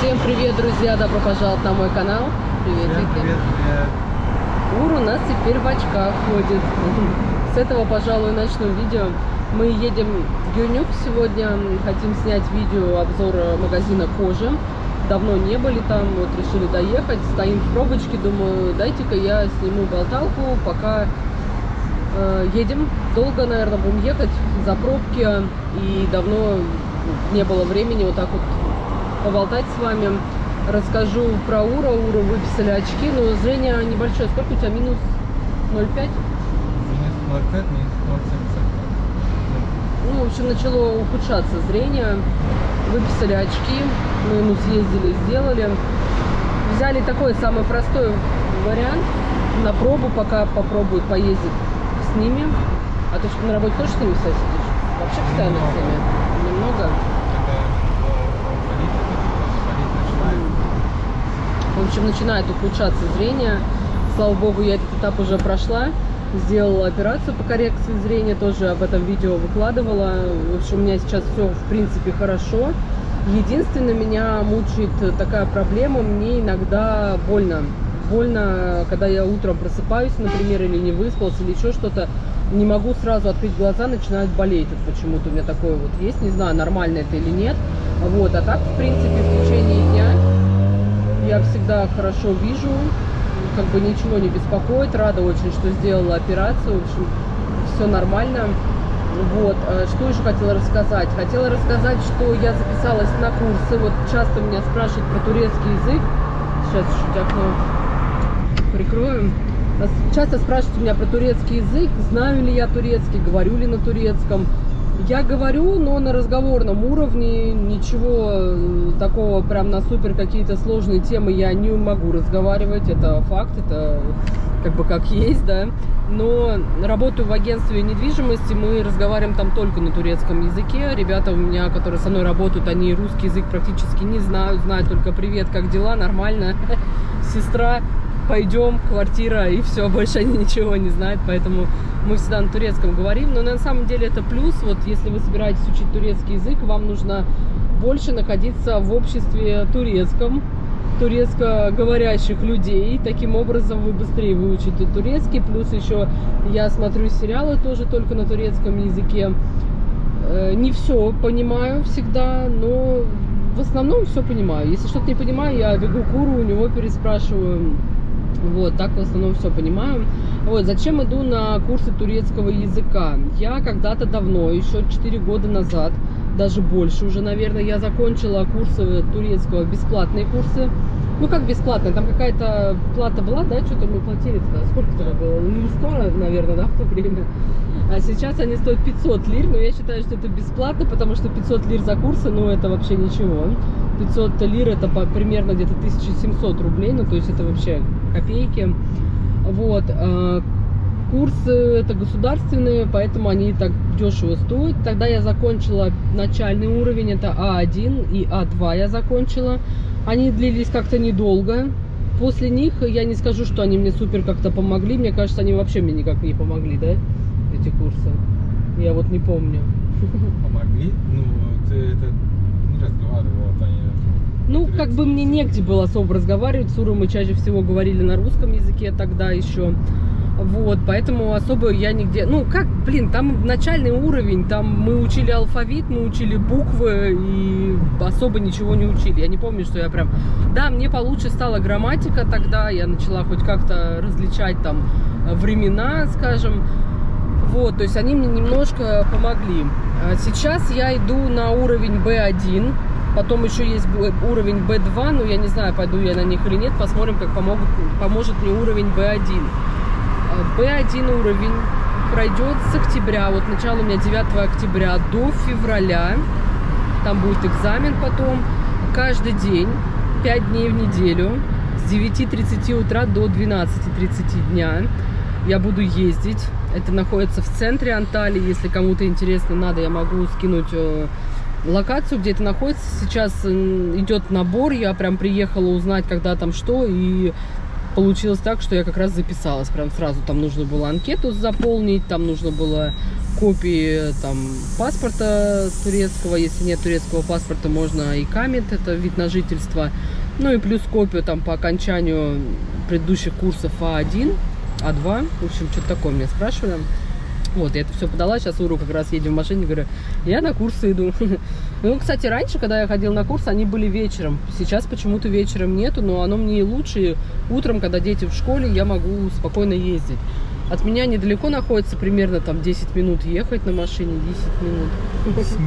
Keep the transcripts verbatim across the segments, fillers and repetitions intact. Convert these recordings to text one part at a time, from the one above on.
Всем привет, друзья! Добро пожаловать на мой канал. Привет, Всем привет, привет. Ур у нас теперь в очках ходит. С этого, пожалуй, начну видео. Мы едем в Гюнюк сегодня. Хотим снять видео обзор магазина кожи. Давно не были там, вот решили доехать. Стоим в пробочке, думаю, дайте-ка я сниму болталку, пока э, едем. Долго, наверное, будем ехать за пробки. И давно не было времени вот так вот поболтать с вами. Расскажу про Ура. Уру выписали очки, но зрение небольшое. Сколько у тебя? Минус ноль пять? Минус ноль пять, минус ноль семьдесят пять. Ну, в общем, начало ухудшаться зрение. Выписали очки. Мы ему съездили, сделали. Взяли такой самый простой вариант на пробу, пока попробует поездить с ними. А ты что, на работе тоже с ними сидишь? Вообще постоянно с ними? Немного? В общем, начинает ухудшаться зрение. Слава богу, я этот этап уже прошла. Сделала операцию по коррекции зрения, тоже об этом видео выкладывала. В общем, у меня сейчас все, в принципе, хорошо. Единственное, меня мучает такая проблема, мне иногда больно. Больно, когда я утром просыпаюсь, например, или не выспалась, или еще что-то. Не могу сразу открыть глаза, начинают болеть. Вот почему-то у меня такое вот есть. Не знаю, нормально это или нет. Вот, а так, в принципе, в течение дня я всегда хорошо вижу, как бы ничего не беспокоит, рада очень, что сделала операцию, в общем, все нормально. Вот, что еще хотела рассказать? Хотела рассказать, что я записалась на курсы, вот часто меня спрашивают про турецкий язык, сейчас чуть окно прикрою. Часто спрашивают у меня про турецкий язык, знаю ли я турецкий, говорю ли на турецком. Я говорю, но на разговорном уровне, ничего такого прям на супер какие-то сложные темы я не могу разговаривать, это факт, это как бы как есть, да. Но работаю в агентстве недвижимости, мы разговариваем там только на турецком языке. Ребята у меня, которые со мной работают, они русский язык практически не знают, знают только привет, как дела, нормально, сестра, пойдем, квартира, и все, больше они ничего не знают, поэтому мы всегда на турецком говорим, но на самом деле это плюс. Вот если вы собираетесь учить турецкий язык, вам нужно больше находиться в обществе турецком, турецкоговорящих людей, таким образом вы быстрее выучите турецкий, плюс еще я смотрю сериалы тоже только на турецком языке, не все понимаю всегда, но в основном все понимаю. Если что-то не понимаю, я бегу к Уру, у него переспрашиваю. Вот, так в основном все понимаю. Вот, зачем иду на курсы турецкого языка? Я когда-то давно, еще четыре года назад, даже больше уже, наверное, я закончила курсы турецкого, бесплатные курсы. Ну, как бесплатные, там какая-то плата была, да, что-то мы платили тогда, сколько тогда было? Ну, сто, наверное, да, в то время. А сейчас они стоят пятьсот лир, но я считаю, что это бесплатно, потому что пятьсот лир за курсы, ну, это вообще ничего. пятьсот лир это по, примерно где-то тысяча семьсот рублей, ну, то есть это вообще копейки. Вот. Курсы это государственные, поэтому они так дешево стоят. Тогда я закончила начальный уровень, это А один и А два я закончила. Они длились как-то недолго. После них я не скажу, что они мне супер как-то помогли. Мне кажется, они вообще мне никак не помогли, да, эти курсы? Я вот не помню. Помогли? Ну, ты это не разговаривала, Таня. Ну, как бы мне негде было особо разговаривать. С Урой мы чаще всего говорили на русском языке тогда еще. Вот, поэтому особо я нигде... Ну, как, блин, там начальный уровень, там мы учили алфавит, мы учили буквы и особо ничего не учили. Я не помню, что я прям... Да, мне получше стала грамматика тогда, я начала хоть как-то различать там времена, скажем. Вот, то есть они мне немножко помогли. Сейчас я иду на уровень Б один. Потом еще есть уровень Б два, но я не знаю, пойду я на них или нет. Посмотрим, как помогут, поможет мне уровень Б один. Б один уровень пройдет с октября, вот начало у меня девятого октября до февраля. Там будет экзамен потом. Каждый день, пять дней в неделю, с девяти тридцати утра до двенадцати тридцати дня я буду ездить. Это находится в центре Анталии. Если кому-то интересно, надо, я могу скинуть локацию, где это находится. Сейчас идет набор, я прям приехала узнать, когда там что, и получилось так, что я как раз записалась прям сразу. Там нужно было анкету заполнить, там нужно было копии там паспорта турецкого. Если нет турецкого паспорта, можно и камет, это вид на жительство. Ну и плюс копию там по окончанию предыдущих курсов А один, А два. В общем, что-то такое меня спрашивали. Вот, я это все подала, сейчас Уру как раз едем в машине, говорю, я на курсы иду. Ну, кстати, раньше, когда я ходила на курсы, они были вечером. Сейчас почему-то вечером нету, но оно мне и лучше. Утром, когда дети в школе, я могу спокойно ездить. От меня недалеко находится, примерно там десять минут ехать на машине, десять минут. десять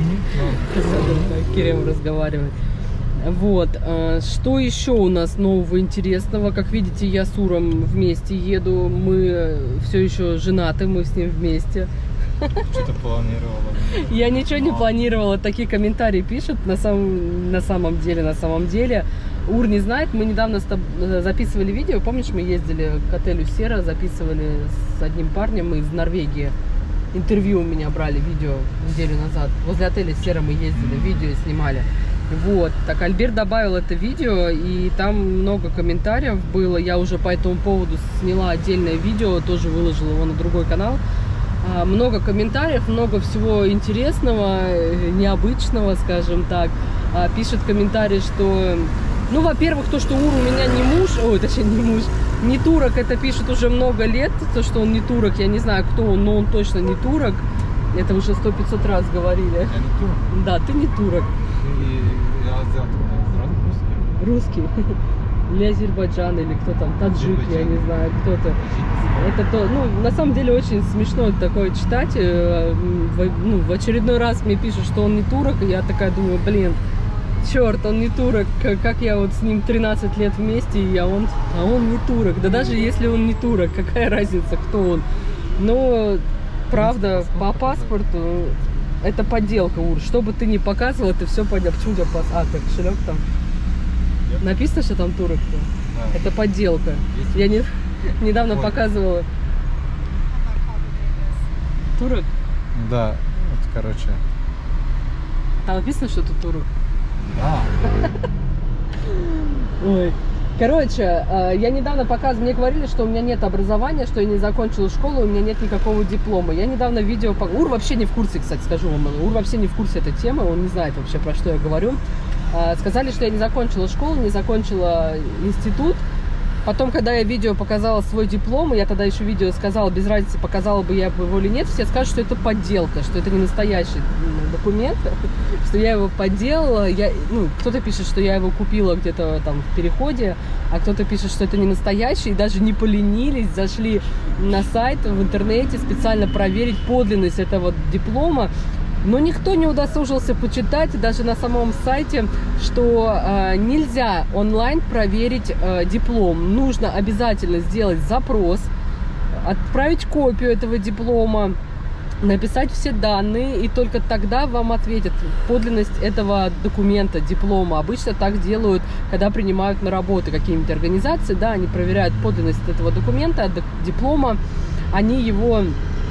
минут? Кирилл разговаривает. Вот, что еще у нас нового интересного? Как видите, я с Уром вместе еду, мы все еще женаты, мы с ним вместе. Что-то планировала? Я ничего не планировала, такие комментарии пишут, на самом, на самом деле, на самом деле. Ур не знает, мы недавно записывали видео, помнишь, мы ездили к отелю Сера, записывали с одним парнем из Норвегии. Интервью у меня брали, видео неделю назад. Возле отеля Сера мы ездили, видео снимали. Вот, так Альберт добавил это видео, и там много комментариев было. Я уже по этому поводу сняла отдельное видео, тоже выложила его на другой канал. А, много комментариев, много всего интересного, необычного, скажем так. А, пишет комментарий, что, ну, во-первых, то, что Ур у меня не муж, ой, точнее, не муж, не турок, это пишет уже много лет, то, что он не турок, я не знаю, кто он, но он точно не турок. Это уже сто-пятьсот раз говорили. Я не турок. Да, ты не турок. И я азиат, сразу русский. Русский. Или Азербайджан, или кто там, таджик, я не знаю, кто-то. Это то, ну, на самом деле очень смешно такое читать. Ну, в очередной раз мне пишут, что он не турок, и я такая думаю, блин, черт, он не турок, как я вот с ним тринадцать лет вместе, и а он, а он не турок. Да даже если он не турок, какая разница, кто он. Но, правда, по паспорту это подделка, Ур. Что бы ты ни показывал, это все подделка. Почему у тебя пас... А, так, кошелек там. Yep. Написано, что там турок-то? А. Это подделка. Есть? Я не... недавно Ой. показывала. Турок? Да, вот, короче. Там написано, что это турок? Да. Ой. Короче, я недавно показывала, мне говорили, что у меня нет образования, что я не закончила школу, у меня нет никакого диплома. Я недавно видео... Ур вообще не в курсе, кстати, скажу вам. Ур вообще не в курсе этой темы, он не знает вообще, про что я говорю. Сказали, что я не закончила школу, не закончила институт. Потом, когда я видео показала свой диплом, я тогда еще видео сказала, без разницы, показала бы я его или нет, все скажут, что это подделка, что это не настоящий документ, что я его подделала. Я, ну, кто-то пишет, что я его купила где-то там в переходе, а кто-то пишет, что это не настоящий, и даже не поленились, зашли на сайт в интернете специально проверить подлинность этого диплома. Но никто не удосужился почитать даже на самом сайте, что э, нельзя онлайн проверить э, диплом. Нужно обязательно сделать запрос, отправить копию этого диплома, написать все данные, и только тогда вам ответят подлинность этого документа, диплома. Обычно так делают, когда принимают на работу какие-нибудь организации. Да, они проверяют подлинность этого документа, диплома, они его...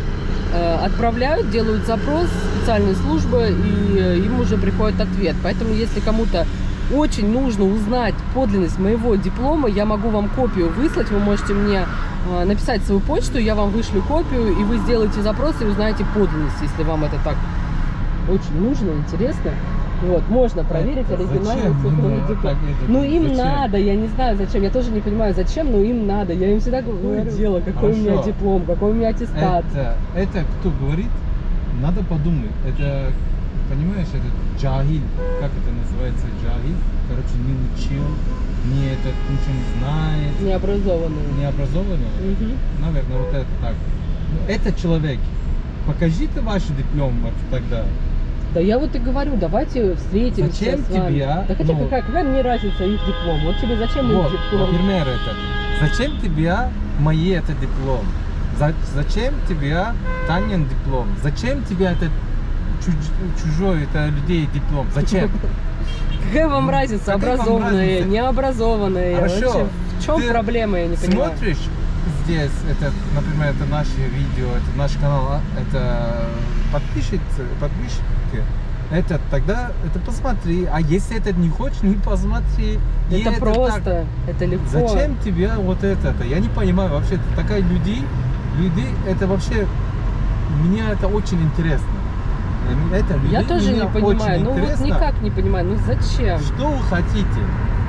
отправляют, делают запрос в специальные службы, и им уже приходит ответ. Поэтому, если кому-то очень нужно узнать подлинность моего диплома, я могу вам копию выслать. Вы можете мне написать свою почту, я вам вышлю копию, и вы сделаете запрос и узнаете подлинность, если вам это так очень нужно, интересно. Вот, можно проверить оригинальность цифровых дипломов. Ну, им зачем? Надо, я не знаю зачем, я тоже не понимаю зачем, но им надо. Я им всегда говорю, дело, какой Хорошо. у меня диплом, какой у меня аттестат. Это, это кто говорит, надо подумать. Это, понимаешь, это джахиль, как это называется, джахиль? Короче, не учил, не этот, ничего не знает. Необразованный. Необразованный? Угу. Наверное, вот это так. Это человек. Покажите ваш диплом тогда. Да я вот и говорю, давайте встретимся зачем с вами. тебе, Да хотя ну, какая, какая мне разница их диплом? Вот тебе зачем вот, их диплом? Например, это. Зачем тебе мои это диплом? За, зачем тебе Танин диплом? Зачем тебе этот чуж, чужой это людей диплом? Зачем? Какая вам разница? Образованные, необразованные? Хорошо. В чем проблема, я не понимаю? Смотришь здесь, это, например, это наше видео, это наш канал, это подписчики, подписчики, это тогда это посмотри. А если это не хочешь, не посмотри. И Это, просто, так. это легко. Зачем тебе вот это? Я не понимаю вообще. Такая людей, люди, это вообще мне это очень интересно. Это людей Я тоже не понимаю. Ну вот никак не понимаю. Ну зачем? Что вы хотите?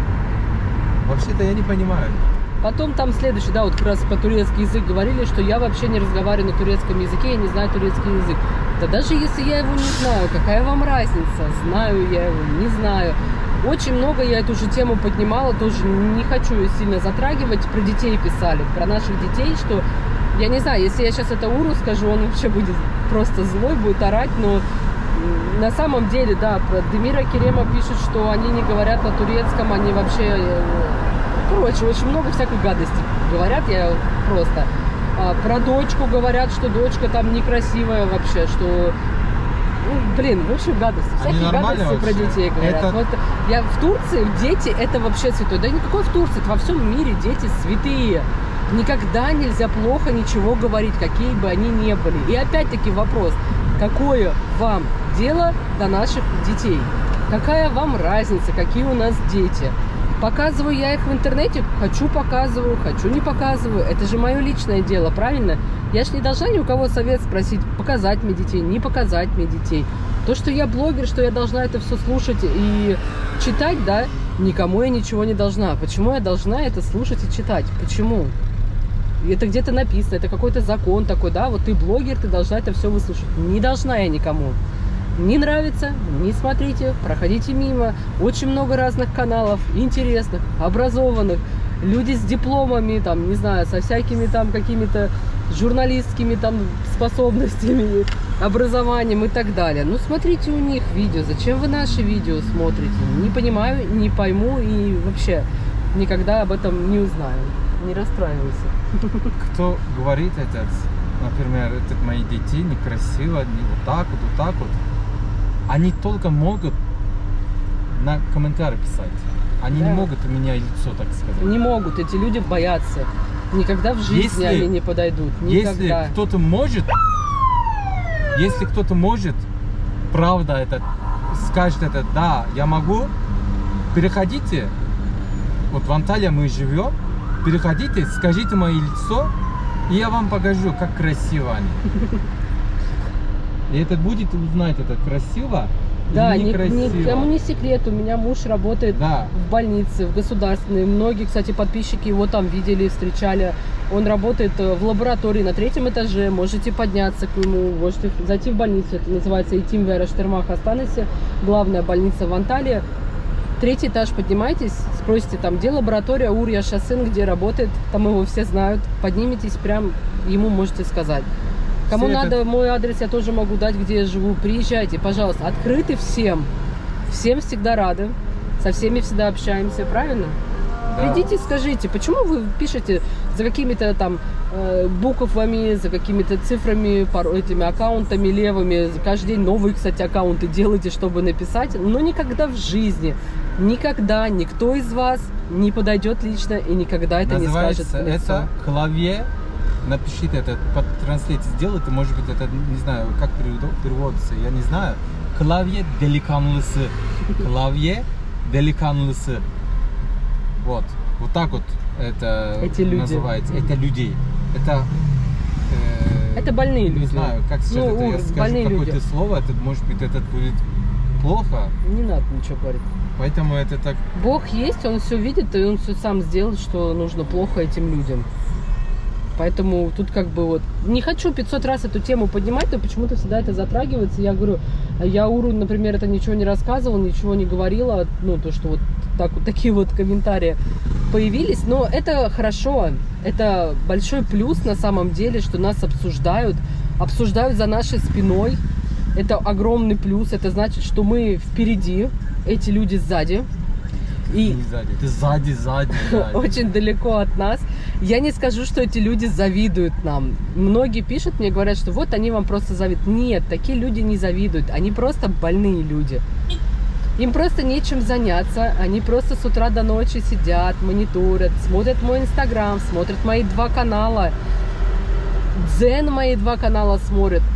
Вообще-то я не понимаю. Потом там следующий, да, вот как раз по турецкий язык говорили, что я вообще не разговариваю на турецком языке, я не знаю турецкий язык. Да даже если я его не знаю, какая вам разница? Знаю я его, не знаю. Очень много я эту же тему поднимала, тоже не хочу ее сильно затрагивать. Про детей писали, про наших детей, что, я не знаю, если я сейчас это Уру скажу, он вообще будет просто злой, будет орать, но на самом деле, да, про Демира Керема пишут, что они не говорят на турецком, они вообще... Короче, очень много всякой гадости говорят, я просто... А, про дочку говорят, что дочка там некрасивая вообще, что... Ну, блин, в общем, гадости. Всякие гадости вообще про детей говорят. Это... Вот я в Турции, дети, это вообще святое. Да никакой в Турции, во всем мире дети святые. Никогда нельзя плохо ничего говорить, какие бы они ни были. И опять-таки вопрос, какое вам дело до наших детей? Какая вам разница, какие у нас дети? Показываю я их в интернете, хочу показываю, хочу не показываю. Это же мое личное дело, правильно? Я же не должна ни у кого совет спросить, показать мне детей, не показать мне детей. То, что я блогер, что я должна это все слушать и читать, да, никому я ничего не должна. Почему я должна это слушать и читать? Почему? Это где-то написано, это какой-то закон такой, да, вот ты блогер, ты должна это все выслушать. Не должна я никому. Не нравится, не смотрите, проходите мимо. Очень много разных каналов, интересных, образованных. Люди с дипломами, там, не знаю, со всякими там какими-то журналистскими там способностями, образованием и так далее. Ну, смотрите у них видео. Зачем вы наши видео смотрите? Не понимаю, не пойму и вообще никогда об этом не узнаю. Не расстраивайся. Кто говорит это, например, это мои дети некрасиво, не вот так вот, вот так вот. Они только могут на комментарии писать. Они да. не могут у меня лицо, так сказать. Не могут, эти люди боятся. Никогда в жизни если, они не подойдут. Никогда. Если кто-то может, если кто-то может, правда это, скажет это, да, я могу, переходите, вот в Анталии мы живем, переходите, скажите мое лицо, и я вам покажу, как красиво они. И это будет узнать, это красиво да, или некрасиво. Никому не секрет, у меня муж работает да. в больнице, в государственной. Многие, кстати, подписчики его там видели, встречали. Он работает в лаборатории на третьем этаже, можете подняться к нему, можете зайти в больницу. Это называется Итим Вера Штермах Астанаси, главная больница в Анталии. Третий этаж поднимайтесь, спросите там, где лаборатория Урья Шасын, где работает, там его все знают. Подниметесь, прям ему можете сказать. Кому все надо, это... мой адрес я тоже могу дать, где я живу. Приезжайте, пожалуйста. Открыты всем. Всем всегда рады. Со всеми всегда общаемся, правильно? Да. Придите, скажите, почему вы пишете за какими-то там э, буквами, за какими-то цифрами, этими аккаунтами левыми. Каждый день новые, кстати, аккаунты делаете, чтобы написать. Но никогда в жизни, никогда никто из вас не подойдет лично и никогда это называется, не скажет в лицо. Это клавье. Напишите это, под транслейте сделайте, может быть, это, не знаю, как переводится, я не знаю. Клавье деликанлысы. Клавье деликанлысы. Вот. Вот так вот это Эти люди. называется. Это людей. Это... Э, это больные люди. Не знаю, как сейчас ну, это, я скажу какое-то слово, это, может быть, это будет плохо. Не надо ничего говорить. Поэтому это так... Бог есть, Он все видит, и Он все сам сделает, что нужно плохо этим людям. Поэтому тут как бы вот... Не хочу пятьсот раз эту тему поднимать, но почему-то всегда это затрагивается. Я говорю, я Уру, например, это ничего не рассказывала, ничего не говорила. Ну, то, что вот, так, вот такие вот комментарии появились. Но это хорошо. Это большой плюс на самом деле, что нас обсуждают. Обсуждают за нашей спиной. Это огромный плюс. Это значит, что мы впереди, эти люди сзади. И сзади. Ты сзади, сзади, сзади. Очень далеко от нас. Я не скажу, что эти люди завидуют нам. Многие пишут мне, говорят, что вот они вам просто завидуют. Нет, такие люди не завидуют. Они просто больные люди. Им просто нечем заняться. Они просто с утра до ночи сидят, мониторят, смотрят мой инстаграм, смотрят мои два канала. Дзен мои два канала смотрят.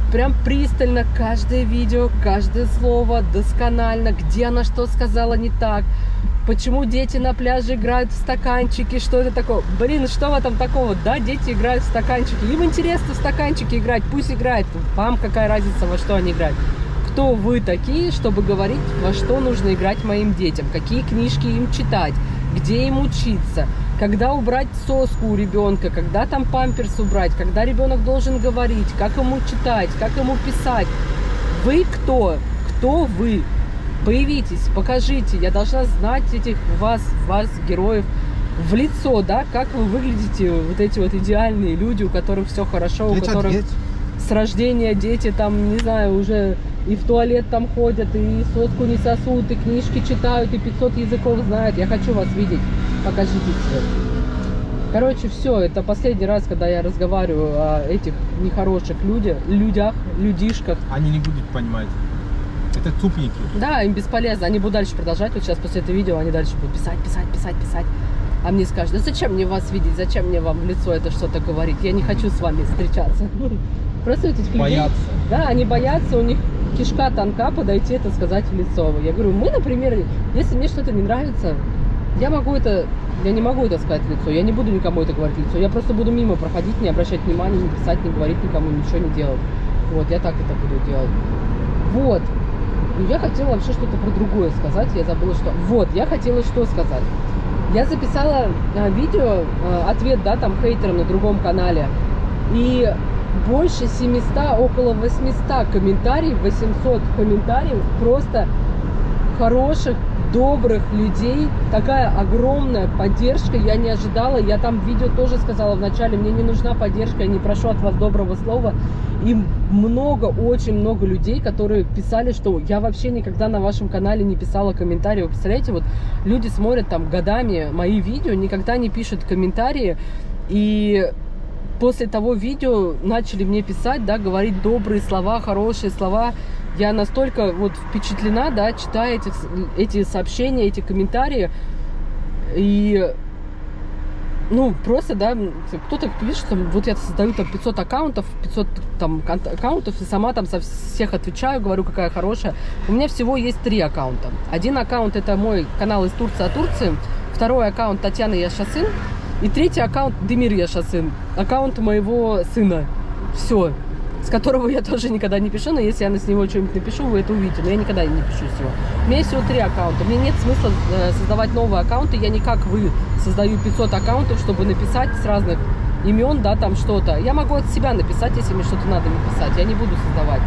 прям пристально каждое видео, каждое слово, досконально, где она что сказала не так, почему дети на пляже играют в стаканчики, что это такое. Блин, что в этом такого? Да, дети играют в стаканчики, им интересно в стаканчики играть, пусть играют, вам какая разница, во что они играют. Кто вы такие, чтобы говорить, во что нужно играть моим детям, какие книжки им читать, где им учиться, когда убрать соску у ребенка, когда там памперс убрать, когда ребенок должен говорить, как ему читать, как ему писать. Вы кто? Кто вы? Появитесь, покажите. Я должна знать этих вас, вас, героев, в лицо, да, как вы выглядите, вот эти вот идеальные люди, у которых все хорошо, у которых с рождения дети там, не знаю, уже и в туалет там ходят, и соску не сосут, и книжки читают, и пятьсот языков знают. Я хочу вас видеть. Покажите все. Короче, все, это последний раз, когда я разговариваю о этих нехороших людях, людях, людишках. Они не будут понимать. Это тупники. Да, им бесполезно. Они будут дальше продолжать. Вот сейчас после этого видео они дальше будут писать, писать, писать, писать. А мне скажут, да зачем мне вас видеть, зачем мне вам в лицо это что-то говорить? Я не хочу с вами встречаться. Просто этих людей... Боятся. Да, они боятся, у них кишка тонка подойти это сказать в лицо. Я говорю, мы, например, если мне что-то не нравится, я могу это, я не могу это сказать в лицо, я не буду никому это говорить в лицо, я просто буду мимо проходить, не обращать внимания, не писать, не говорить никому, ничего не делать. Вот, я так это буду делать. Вот. И я хотела вообще что-то про другое сказать, я забыла, что... Вот, я хотела что сказать. Я записала а, видео, а, ответ, да, там, хейтерам на другом канале, и больше семисот, около восьмисот комментариев, восемьсот комментариев просто хороших, добрых людей, такая огромная поддержка, я не ожидала, я там в видео тоже сказала вначале, мне не нужна поддержка, я не прошу от вас доброго слова, и много, очень много людей, которые писали, что я вообще никогда на вашем канале не писала комментарии, вы представляете, вот люди смотрят там годами мои видео, никогда не пишут комментарии, и после того видео начали мне писать, да, говорить добрые слова, хорошие слова. Я настолько вот впечатлена, да, читая эти, эти сообщения, эти комментарии. И, ну, просто, да, кто-то пишет, там, вот я создаю там пятьсот аккаунтов, пятьсот там аккаунтов, и сама там со всех отвечаю, говорю, какая хорошая. У меня всего есть три аккаунта. Один аккаунт — это мой канал из Турции о Турции. Второй аккаунт — Татьяна Яшасын. И третий аккаунт — Демир Яшасын, аккаунт моего сына. Все. С которого я тоже никогда не пишу, но если я с него что-нибудь напишу, вы это увидите. Но я никогда не пишу с него. У меня есть всего три аккаунта. Мне нет смысла э, создавать новые аккаунты. Я не как вы создаю пятьсот аккаунтов, чтобы написать с разных имен, да, там что-то. Я могу от себя написать, если мне что-то надо написать. Я не буду создавать.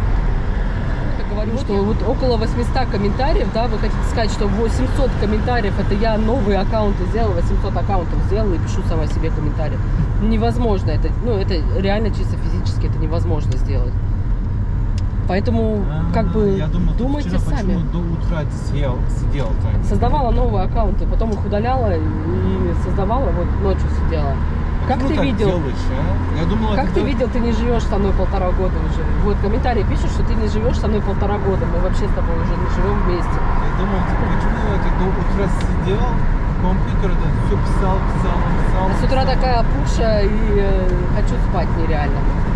Я говорю, что вот около восьмисот комментариев, да, вы хотите сказать, что восемьсот комментариев, это я новые аккаунты сделала, восемьсот аккаунтов сделала и пишу сама себе комментарии. Невозможно это, ну, это реально чисто физически это невозможно сделать. Поэтому, а, как бы, я думал, думайте вчера, сами. Почему до утра сидел, сидел там? Создавала новые аккаунты, потом их удаляла и создавала, вот ночью сидела. Как ну, ты так видел? Делаешь, а? Я думала, как ты это... видел, ты не живешь со мной полтора года уже. Вот комментарии пишут, что ты не живешь со мной полтора года. Мы вообще с тобой уже не живем вместе. Я думал, типа, почему я до утра сидел, компьютер это все писал, писал, писал. А с утра такая пуша и э, хочу спать нереально.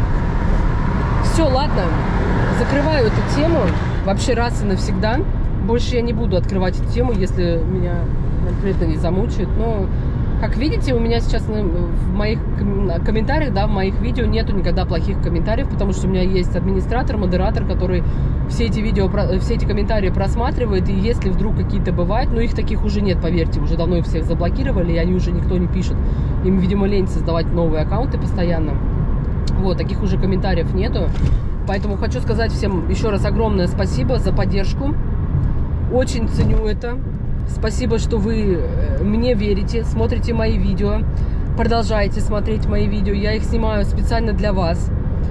Все, ладно. Закрываю эту тему. Вообще раз и навсегда. Больше я не буду открывать эту тему, если меня конкретно не замучают. Но, как видите, у меня сейчас в моих комментариях, да, в моих видео нету никогда плохих комментариев, потому что у меня есть администратор, модератор, который все эти видео, все эти комментарии просматривает, и если вдруг какие-то бывают, но их таких уже нет, поверьте, уже давно их всех заблокировали, и они уже никто не пишет. Им, видимо, лень создавать новые аккаунты постоянно. Вот, таких уже комментариев нету. Поэтому хочу сказать всем еще раз огромное спасибо за поддержку. Очень ценю это. Спасибо, что вы мне верите, смотрите мои видео. Продолжайте смотреть мои видео. Я их снимаю специально для вас.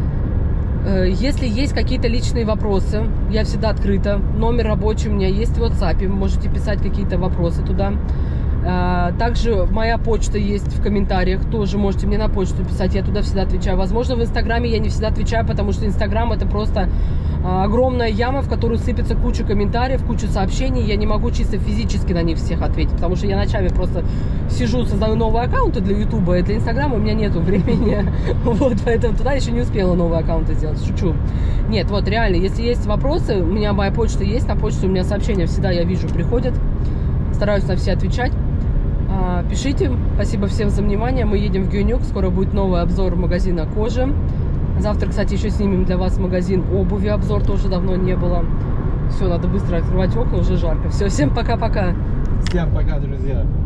Если есть какие-то личные вопросы, я всегда открыта. Номер рабочий у меня есть в WhatsApp. Вы можете писать какие-то вопросы туда. А, также моя почта есть в комментариях, тоже можете мне на почту писать, я туда всегда отвечаю. Возможно, в Инстаграме я не всегда отвечаю, потому что Инстаграм это просто а, огромная яма, в которую сыпется куча комментариев, куча сообщений, я не могу чисто физически на них всех ответить, потому что я ночами просто сижу, создаю новые аккаунты для Ютуба, и для Инстаграма у меня нету времени, вот, поэтому туда еще не успела новые аккаунты сделать, шучу. Нет, вот, реально, если есть вопросы, у меня моя почта есть, на почту у меня сообщения всегда, я вижу, приходят, стараюсь на все отвечать. Пишите. Спасибо всем за внимание. Мы едем в Геонюк. Скоро будет новый обзор магазина кожи. Завтра, кстати, еще снимем для вас магазин обуви. Обзор тоже давно не было. Все, надо быстро открывать окна, уже жарко. Все, всем пока-пока. Всем пока, друзья.